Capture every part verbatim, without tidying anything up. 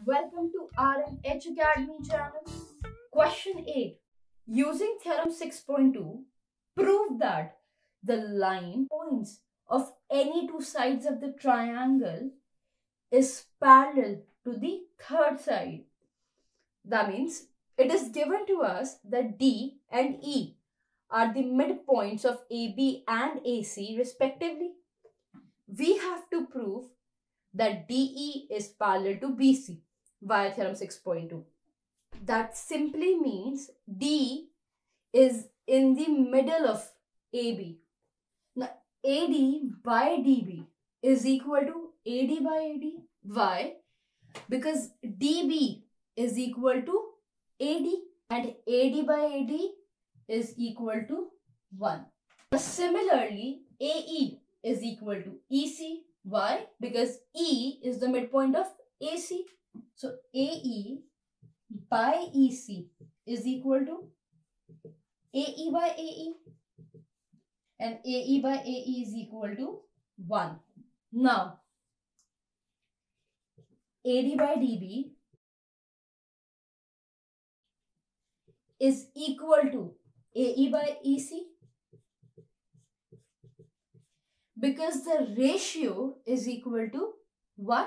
Welcome to R M H Academy channel. Question eight. Using Theorem six point two, prove that the line points of any two sides of the triangle is parallel to the third side. That means it is given to us that D and E are the midpoints of A B and A C respectively. We have to prove that D E is parallel to B C via Theorem six point two. That simply means D is in the middle of A B. Now, A D by D B is equal to A D by A D. Why? Because D B is equal to A D and A D by A D is equal to one. Similarly, A E is equal to E C. Why? Because E is the midpoint of A C. So A E by E C is equal to A E by A E. And A E by A E is equal to one. Now, A D by D B is equal to A E by E C because the ratio is equal to one.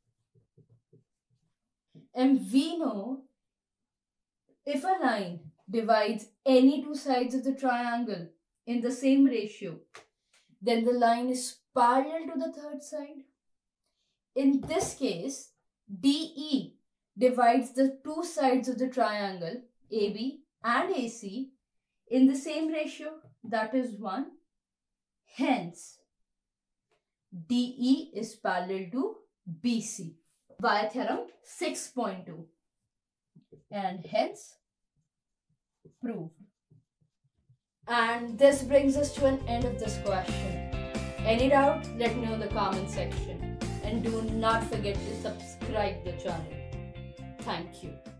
And we know if a line divides any two sides of the triangle in the same ratio, then the line is parallel to the third side. In this case, D E divides the two sides of the triangle A B and A C in the same ratio, that is one. Hence, D E is parallel to B C via Theorem six point two, and hence proved. And this brings us to an end of this question. Any doubt? Let me know in the comment section. And do not forget to subscribe the channel. Thank you.